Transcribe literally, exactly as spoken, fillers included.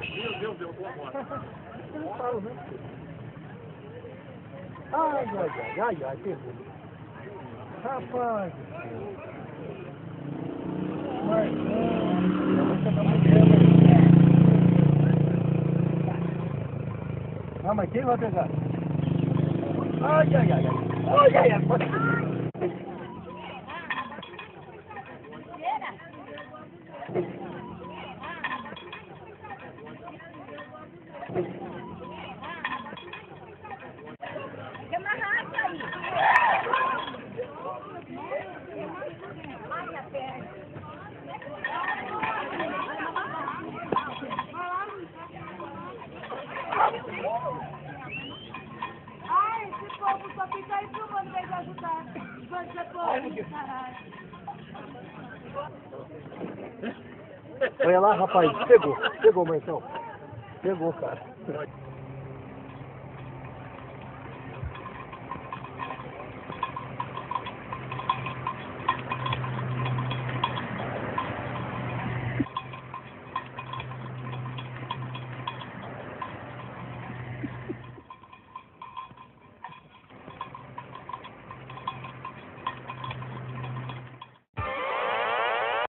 Meu Deus, deu uma moto. Eu não falo, né? Ai, ai, ai, ai, ai, pegou. Rapaz. Mas não, você não vai pegar. Ah, mas quem vai pegar? Ai, ai, ai, ai. Ai, ai, ai. Fica mais rápido aí. Ai, a perna. Ai, esse povo só fica aí filmando pra eles ajudar. Vai ser povo, caralho. Olha lá, rapaz. Pegou. Pegou, Marcão. Pegou, cara.